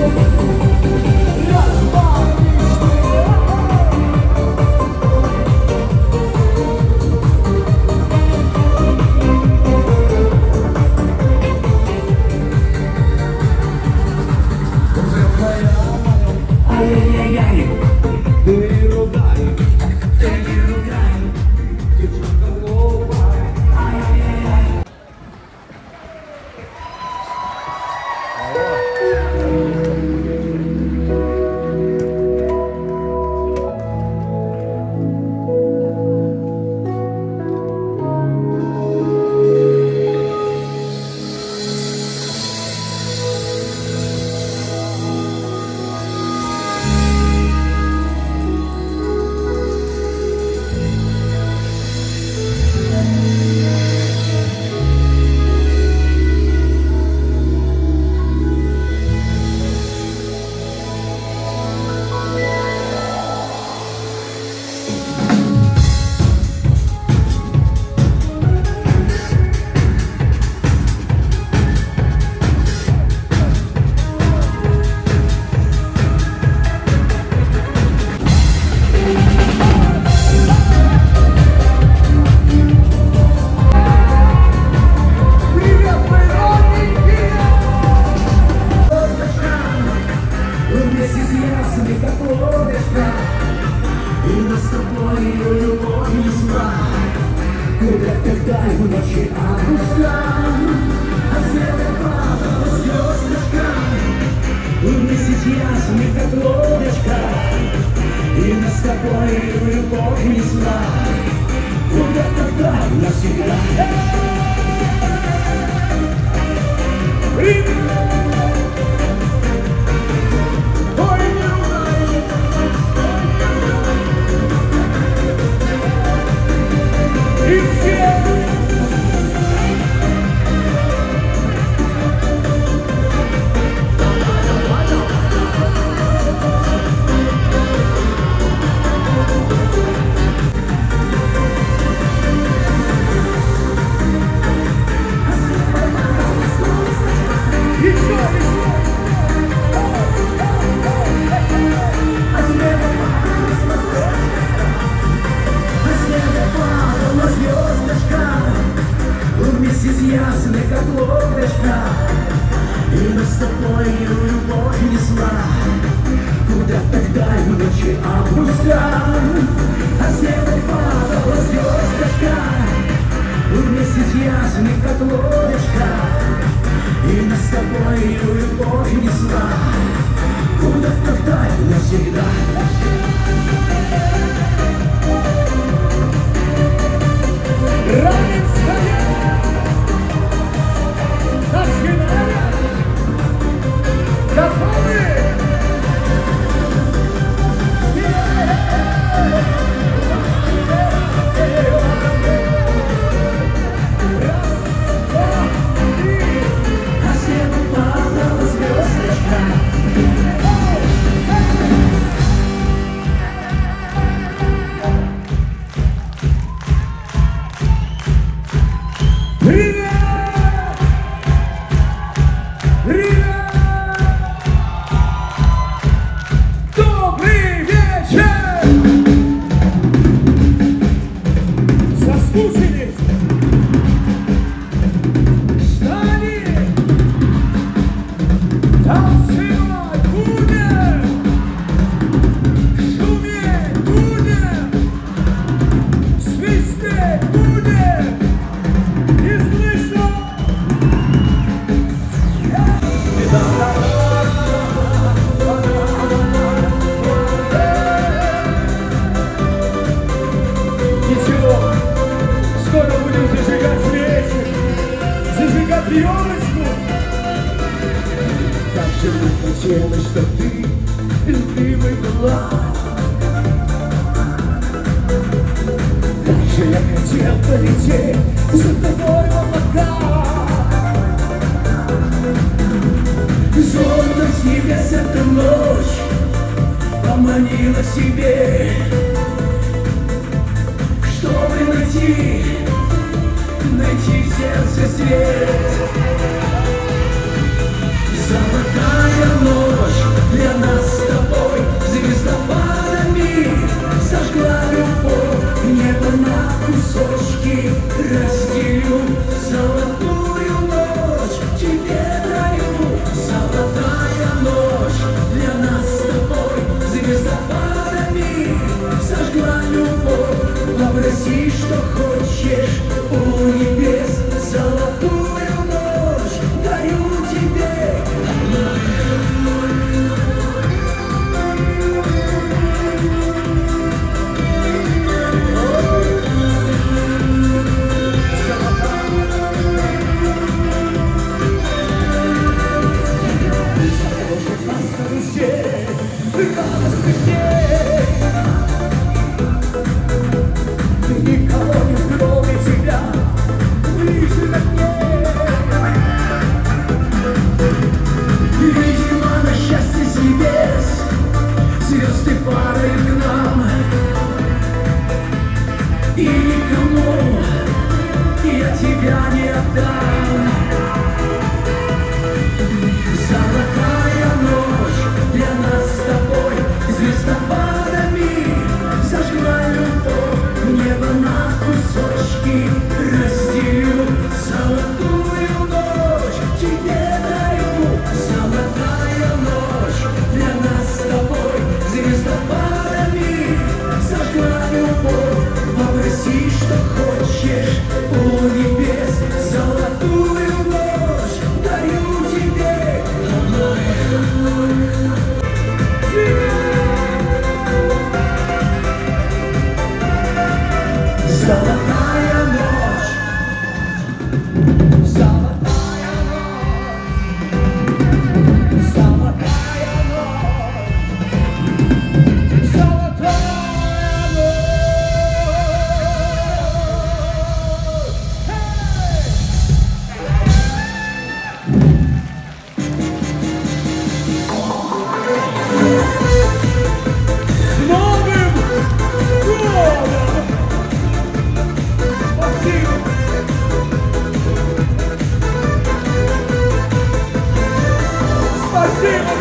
Золотая ночь.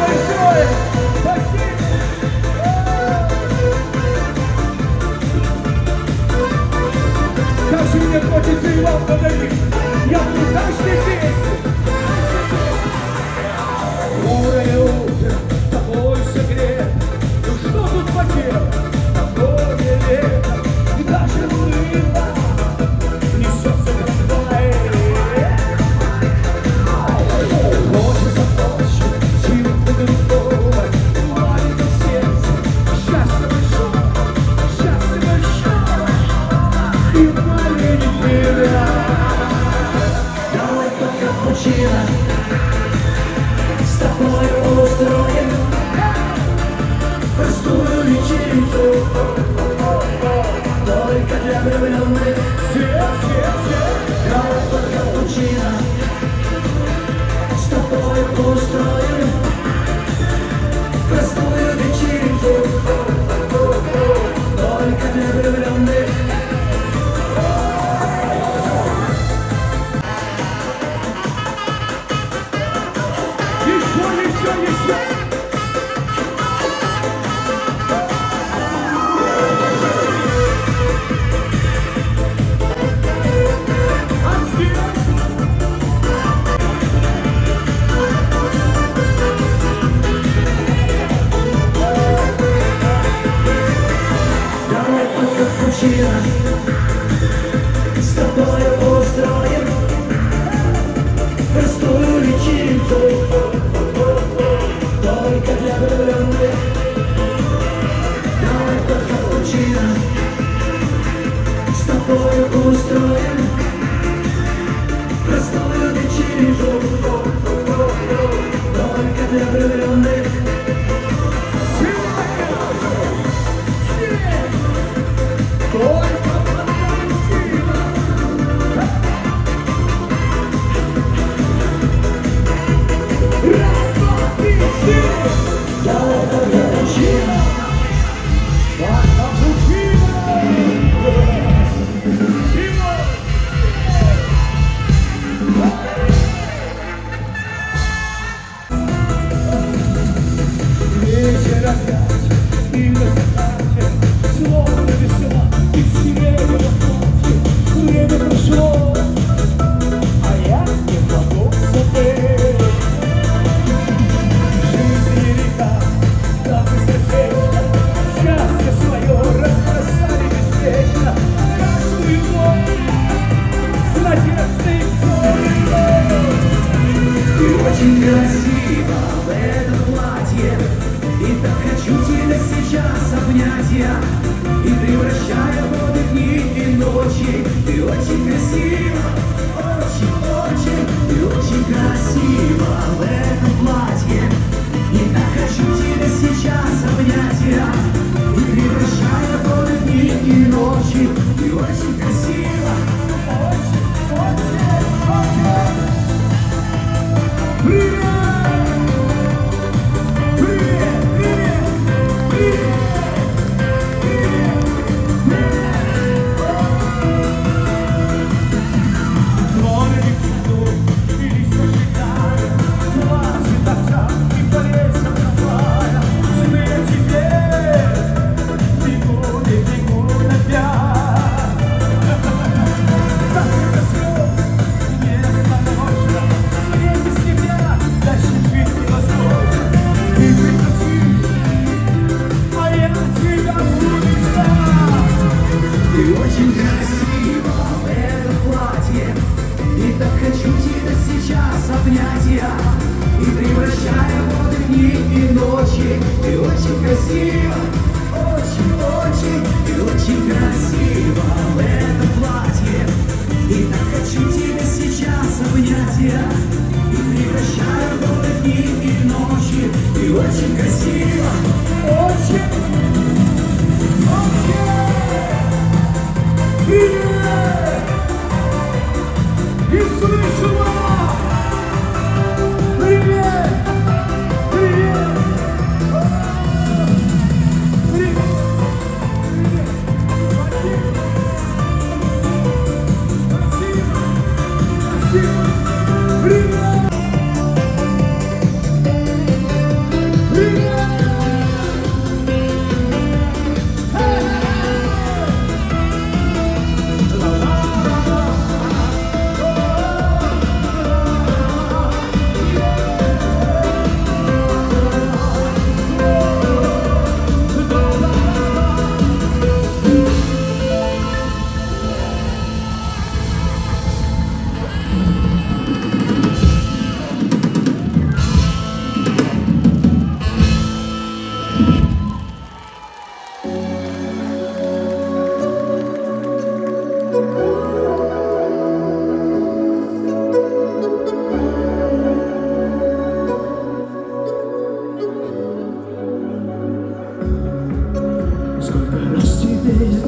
большое! Спасибо! Как же мне хочется и вам подарить! Я буду каждый день! Бурое утро, тобой согрет. Ну что тут поделать? Такое лето, и даже рыба несется как твоя. Хочется больше, сил другого, маленькое сердце, счастье большое, и маленький тебя. Давай под капучино с тобой устроим простую вечеринку, только для влюбленных. Давай под капучино с тобой устроим простую вечеринку, только для влюбленных. С тобой устроим простую вечеринку, только для влюбленных. Давай под капучино с тобой устроим простую вечеринку, только для влюбленных. Очень красиво в этом платье, и так хочу тебя сейчас обнять я, и превращая годы, дни и ночи. Ты очень красива, очень-очень, ты очень красива в этом платье, и так хочу тебя сейчас обнять я, и превращая годы, дни и ночи. Ты очень красива, очень-очень. Привет! Привет! Привет! Привет!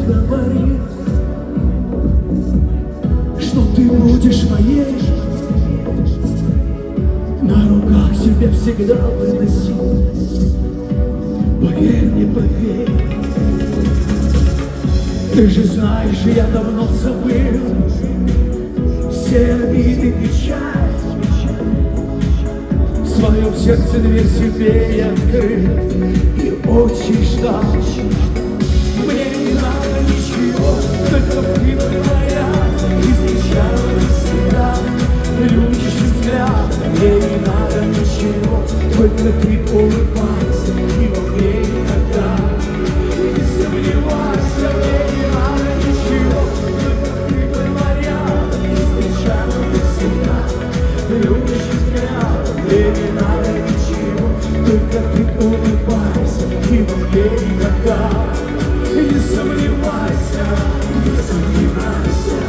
говорит, что ты будешь моей, на руках тебя всегда выносил. Поверь мне, поверь, ты же знаешь, я давно забыл все обиды, печаль. В своем сердце дверь себе я открыл и очень ждал. Мне не надо ничего, только ты моя, и встречала всегда любящий взгляд. Мне не надо ничего, только ты улыбайся, и во мне никогда не сомневайся. Мне не надо ничего, только ты моя, и встречала всегда любящий взгляд. Мне не надо ничего, только ты улыбайся, и во мне никогда не сомневайся, не сомневайся.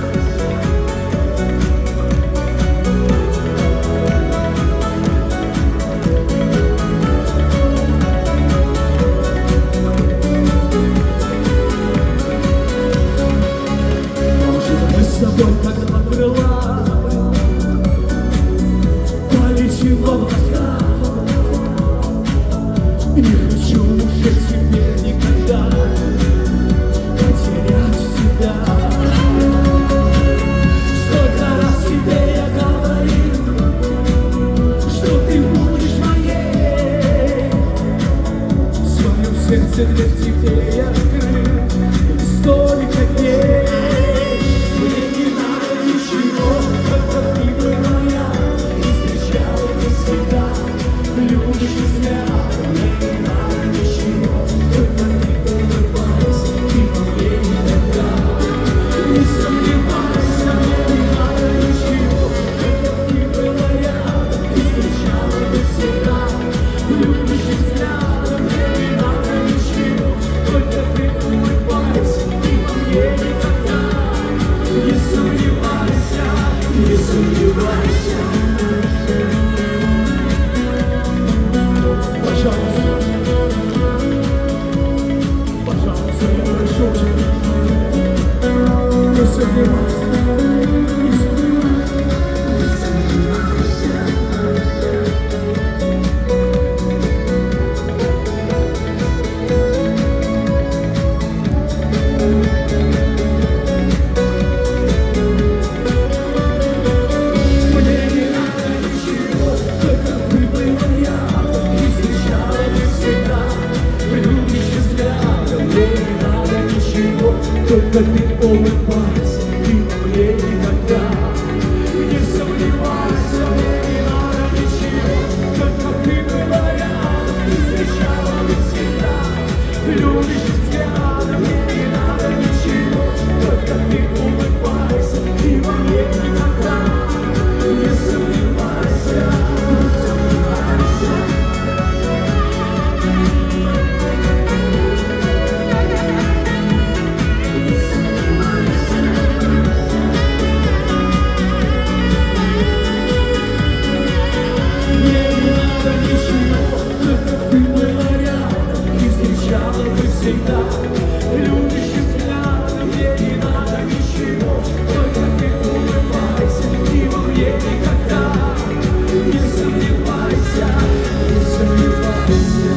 Может, мы с тобой как два крыла полетим в облака. Не хочу уже теперь никогда потерять тебя. Столько раз тебе я говорил, что ты будешь моей. В своем сердце дверь тебе я открыл столько дней. Мне не надо ничего, только ты моя, и встречала всегда любящий взгляд. Мне не надо ничего, только ты улыбайся, и во мне никогда не сомневайся. Мне не надо ничего, только ты моя, и встречала всегда любящий взгляд. Мне не надо ничего, только ты улыбайся, и во мне никогда не сомневайся, не сомневайся. Пожалуйста, пожалуйста, я прошу тебя, не сомневайся, не сомневайся, не сомневайся. Мне не надо ничего, только ты моя, и встречала всегда любящий взгляд. Мне не надо ничего, только ты улыбайся, и во мне никогда не сомневайся. Мне не надо ничего, только ты моя, и встречала всегда любящий взгляд. Мне не надо ничего, только ты улыбайся, и во мне никогда не сомневайся, не сомневайся. Мне не надо ничего, только ты моя, и встречала всегда любящий взгляд. Мне не надо ничего, только ты улыбайся, и во мне никогда не сомневайся, не сомневайся.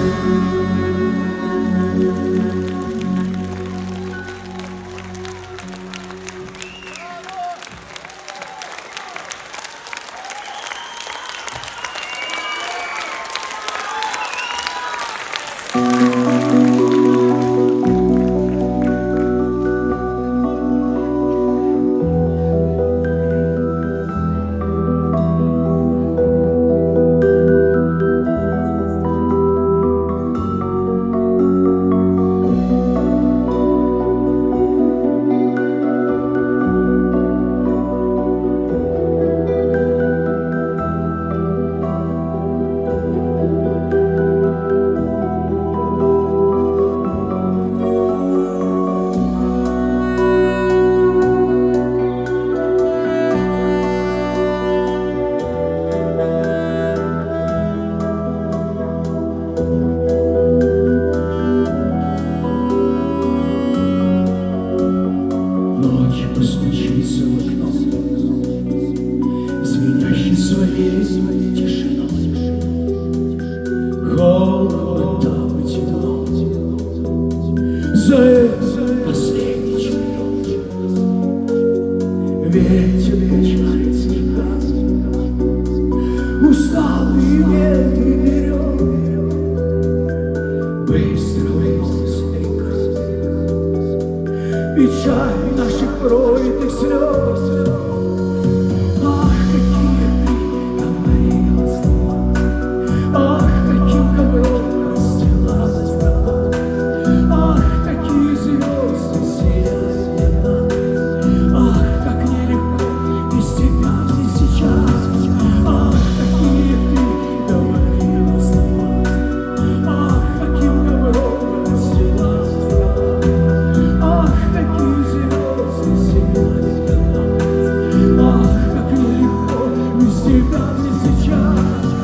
пролитых слез. Ах, какие ты говорила слова, ах, каким ковром расстилалась трава, ах, какие звезды сияют для нас, ах, как нелегко без тебя мне сейчас, ах, какие ты говорила слова, ах, каким ковром расстилалась трава, ах, какие звезды сияют для нас, ах, как нелегко без тебя мне сейчас.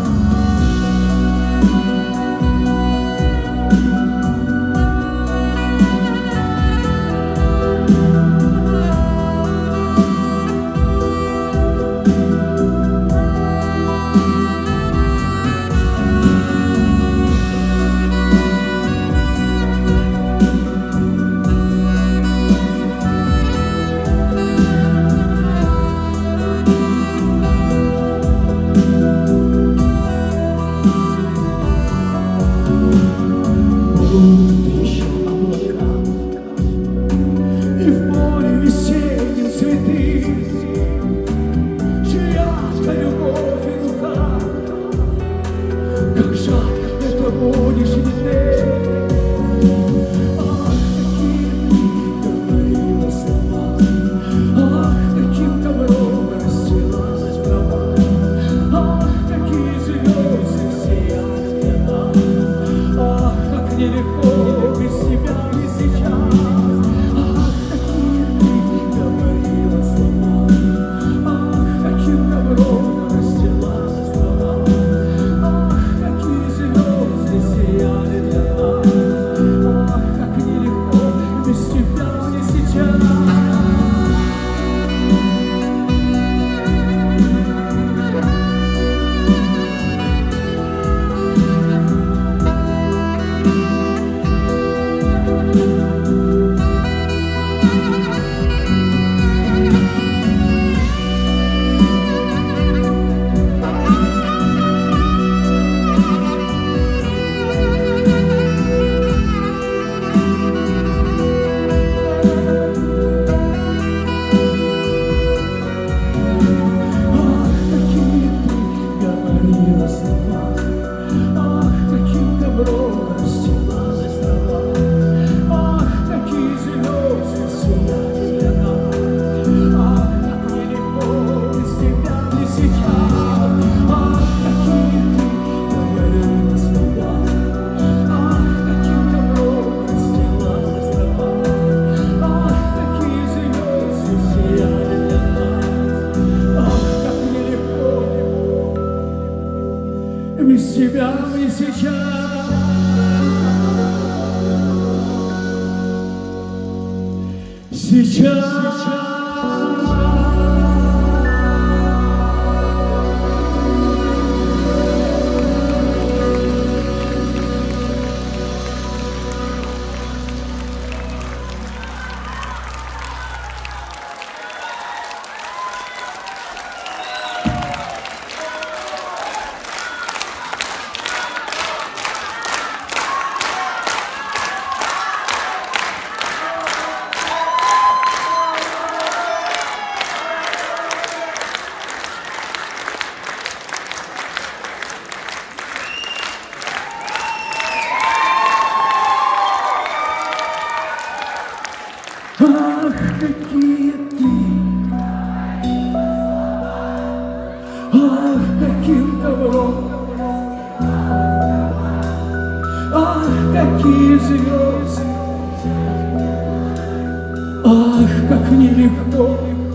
Еще облака, и в море весеннем цветы, чья-то любовь и рука, как жарко это будешь и ты. Ах, какие ты говорила слова, ах, каким ковром расстилалась трава, ах, какие звезды сияют для нас, ах, как нелегко без тебя мне сейчас. Ах, какие ты говорила слова, ах, каким ковром расстилалась трава, ах, какие звезды сияли для нас, ах, как нелегко без тебя мне сейчас. Ах, какие ты говорила слова, ах, каким ковром расстилалась трава, ах, какие звезды сияли для нас, ах, как нелегко без тебя мне сейчас. Ах, какие ты говорила слова, ах, каким ковром расстилалась трава, ах, какие звезды сияли для нас, ах, как нелегко без тебя мне сейчас. Ах, какие ты, ах, каким ковром, ах, какие звезды, ах, как нелегко,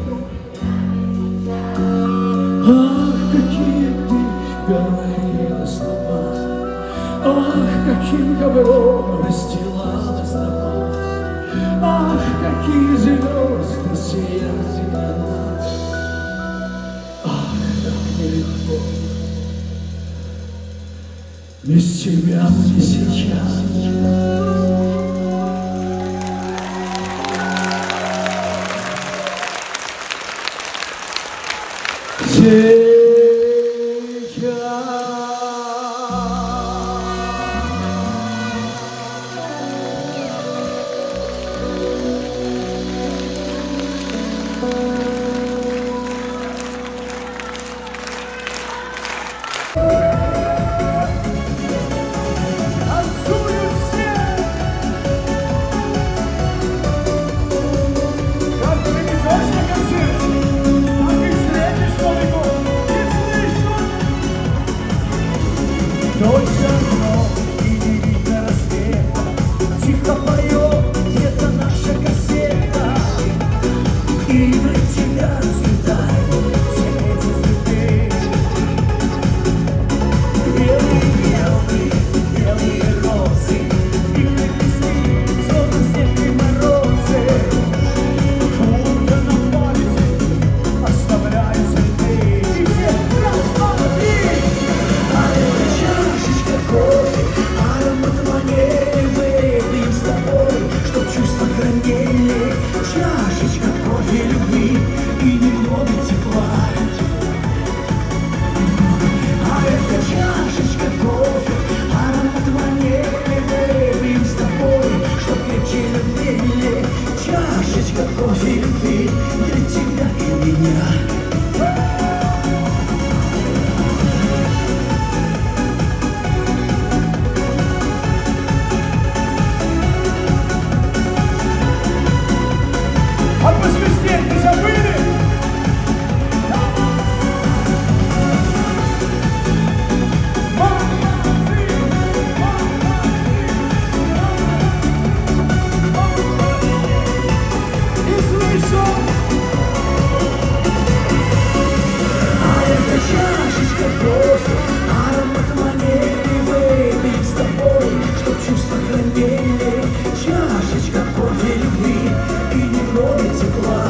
ах, какие ты говорила слова, ах, каким ковром расстилалась трава, ах, какие звезды сияли для нас, ах, как нелегко без тебя мне сейчас. тепла.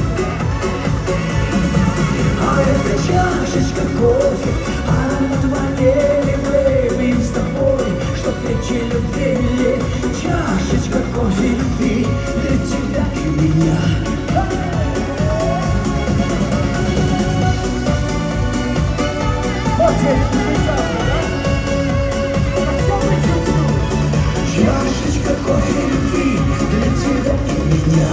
А эта чашечка кофе, аромат ванили, выпьем с тобой, чтоб крепче любили. Чашечка кофе любви для тебя и меня. Вот здесь прекрасно, да? Чашечка кофе любви для тебя и меня.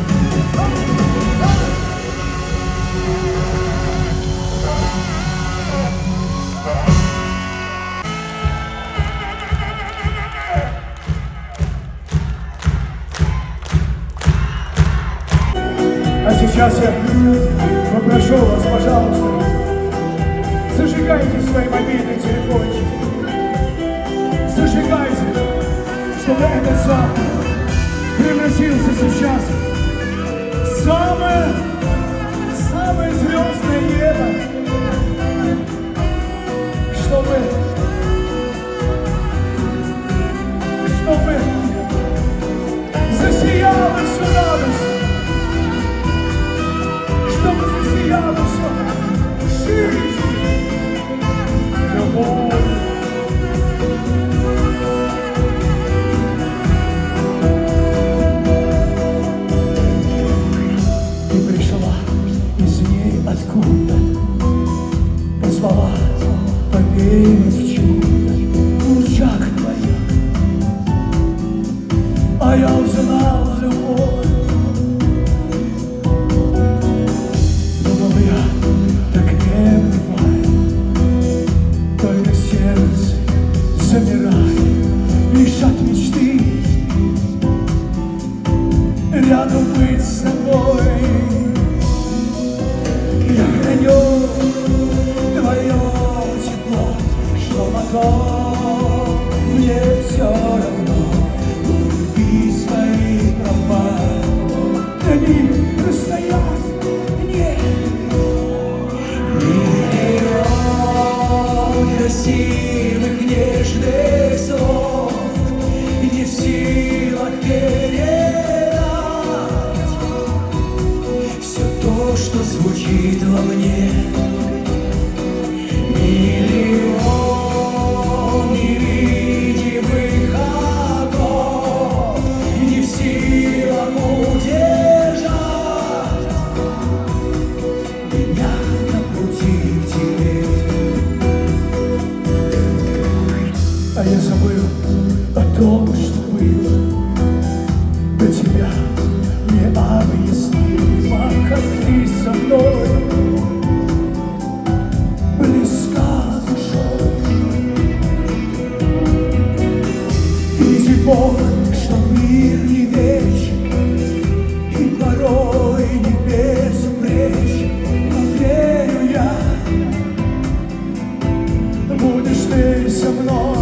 А сейчас я попрошу вас, пожалуйста, зажигайте свои мобильные телефончики. Зажигайте, чтобы этот зал превратился сейчас в самое звездное небо. Чтобы засияло всю радость. Чтобы засияло все жизнь, любовь. Ты пришла из ней откуда, позвала поверить в чудо, в лучах твоих. А я узнал любовь. Лишь от мечты рядом быть с тобой. Я храню твое тепло, что потом мне все равно. У любви свои права, для них расстояние нет. Миллион красивых нежных слов не в силах передать все то, что звучит во мне. Миллион невидимых огней не в силах удержать меня на пути к тебе. А я забыл о том, что было до тебя, не объяснимо, как ты со мной близка душой. Видит Бог, что мир не вечен, и порой не безупречен, но верю я, будешь ты со мной.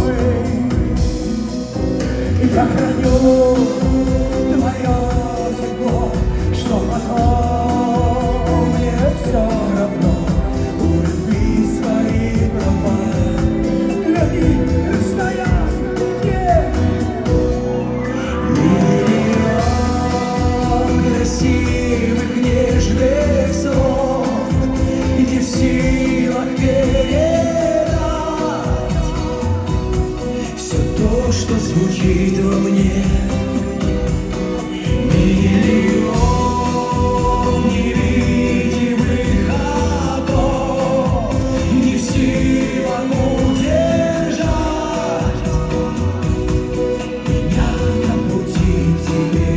Я храню твое тепло, что потом мне все равно. У любви свои права, для них расстояние нет. Миллион красивых нежных слов не в силах передать все то, что звучит во мне. Миллион невидимых огней не в силах удержать меня на пути к тебе.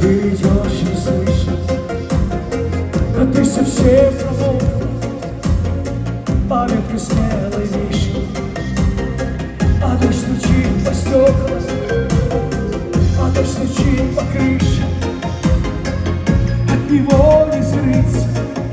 ты идешь, не слышишь, а ты совсем промок, по ветру смелой вишни, а дождь стучит по стеклам, а дождь стучит по крыше, от него не скрыться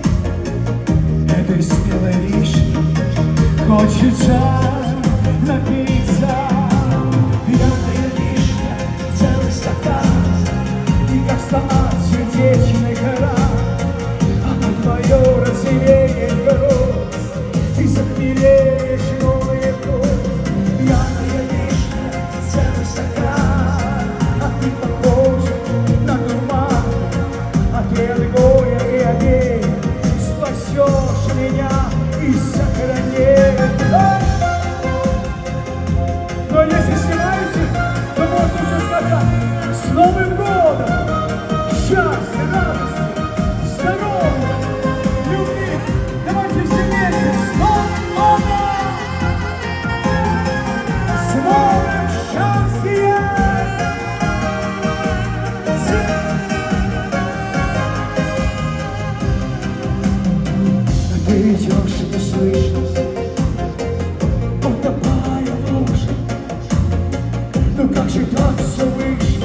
этой смелой вишни. Хочется напиться, пьяная вишня, целый стакан, и как стакан сердечный гора, она твое разделение гроз, ты захмелеешь новые кровь. Пьяная вишня, целый стакан, а ты похожа на дурман, а ты от горя и обид спасешь меня и сохранишь. Но если снимаете, то можно уже сказать: с Новым годом! Счастья, радости, здоровья, любви! Давайте все вместе! С Новым годом! С новым счастьем! Ты идешь и не слышишь, утопая в луже. Ну как же так все вышло,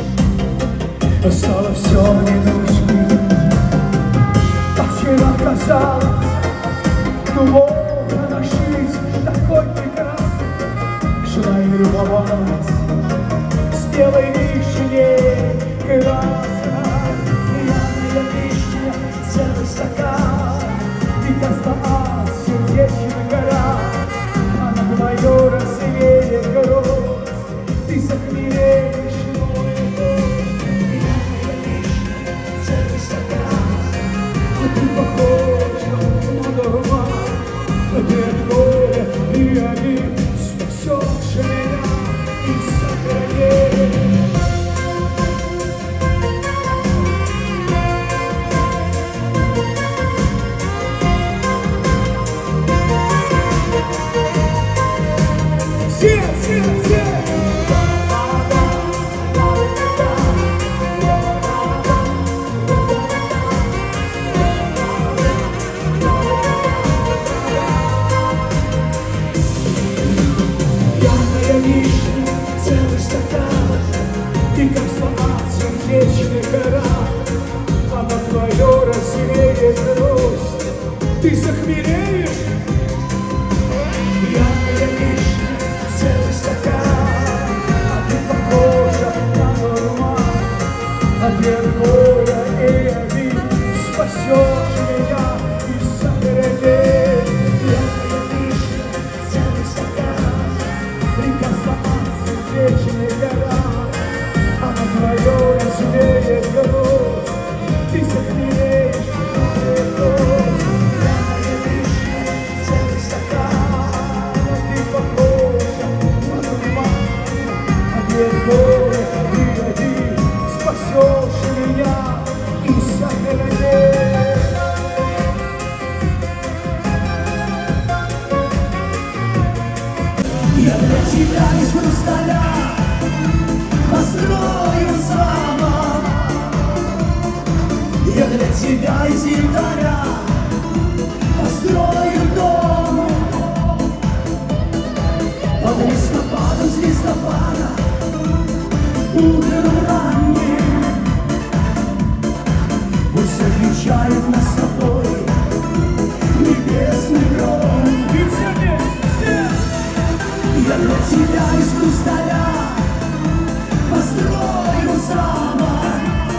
стало все мне нужно. Как вчера казалось, ну вот она жизнь такой прекрасной. Шла и любовалась с белой вишней красной. Пьяная вишня, целый стакан, и как стакан сердечная гора, она твое рассеет гроз, ты захмелеешь новый год. Пьяная вишня, целый стакан, а ты похожа на дурман, а ты от горя и обид спасешь меня и сохранишь. Пьяная вишня, целый стакан, и как слова сердечная гора, она твое рассеет грусть, ты захмелеешь. Пьяная вишня, целый стакан, а ты похожа на дурман, а ты от горя и обид спасешь меня и сохранишь. Пьяная вишня, целый стакан, и как слова сердечная гора, она твое рассеет грусть, ты захмелеешь. Пьяная вишня, целый стакан, а ты похожа на дурман, а ты от горя и обид спасешь меня и сохранишь. Я для тебя из хрусталя построю замок, я для тебя из янтаря построю дом. Под листопадом с листопада утром ранним пусть отвечает нас с тобой небесный гром. Я для тебя из хрусталя построю замок,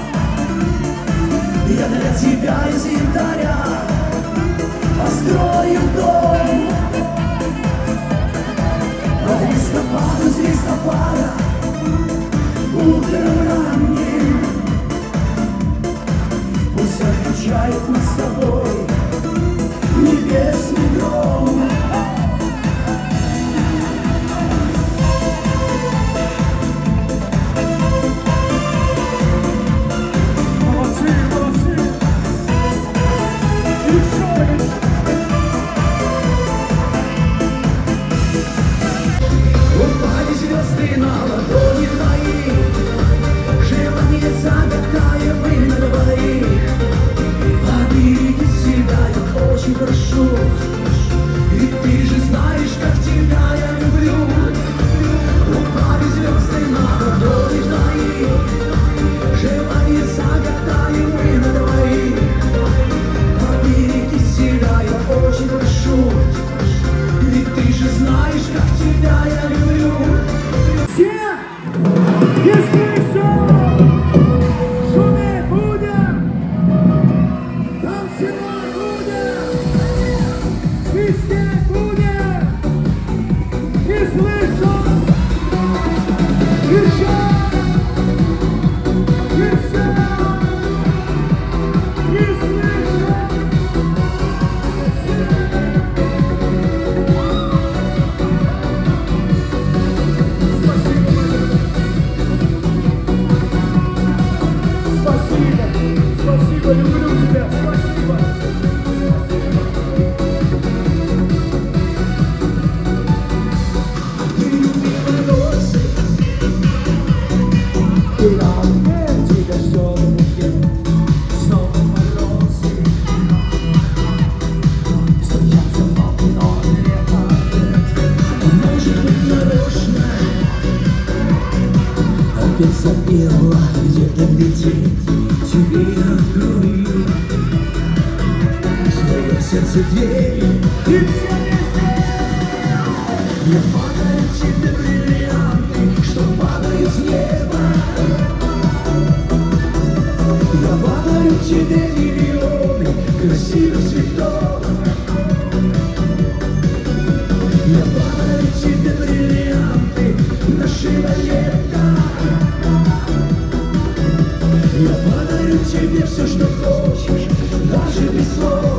я для тебя из янтаря построю дом. Под листопадом с листопада утром ранним пусть отвечает нас с тобой небесный гром. знаешь, как тебя я люблю. Все, если что, шуметь будем, танцевать будем, свистеть будем, не слышу, еще, еще, не слышу. Спасибо, люблю тебя, спасибо. Ты любимая роза, Ты на мне, тебя все в руке, снова морозы. стучатся в окно лето. Может быть, нарочно Опять запела где-то летит, тебе я открою свое сердце дверь. и все везде. Я подарю тебе бриллианты, что падают с неба. Я подарю тебе миллионы красивых цветов. Я подарю тебе бриллианты нашего лета. Я подарю тебе все, что хочешь, даже без слов.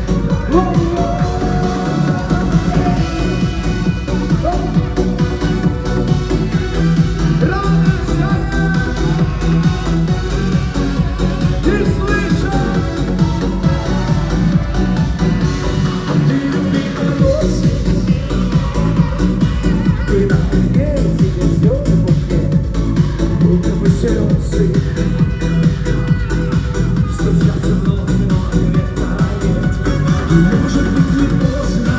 Ты любимая роза, Ты на мне, тебе все в руке, будто бы слезы. Стучатся в окно, летает. Может быть, не поздно.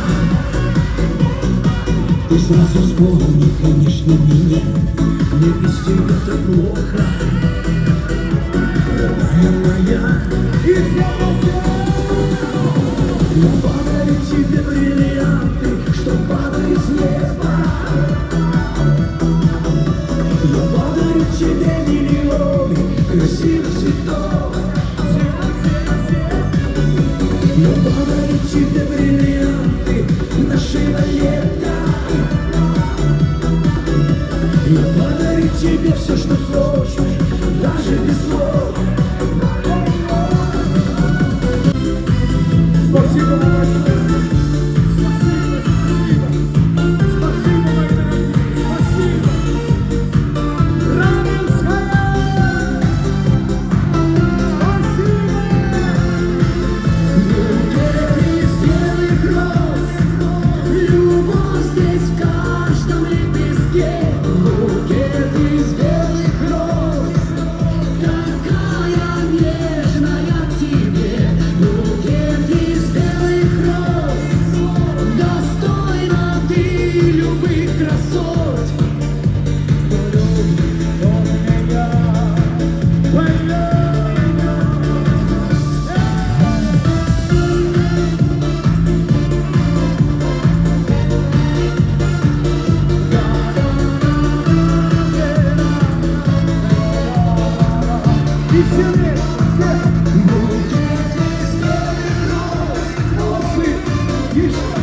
ты сразу вспомни, конечно, меня. Мне без тебя так плохо, родная моя. И все везде. Я подарю тебе бриллианты, что падают с неба. Я подарю тебе миллионы красивых цветов. Я подарю тебе бриллианты нашего лета. Я подарю тебе все, что хочешь, даже без слов. Спасибо вам большое. Спасибо. Спасибо, мои дорогие. Спасибо. Раменская. Спасибо. Букет из белых роз, любовь здесь в каждом лепестке. Букет из белых роз, такая нежная к тебе. Букет из белых роз, достойна ты любых красот. И все вместе, все. Букет из белых роз, Молодцы. Еще.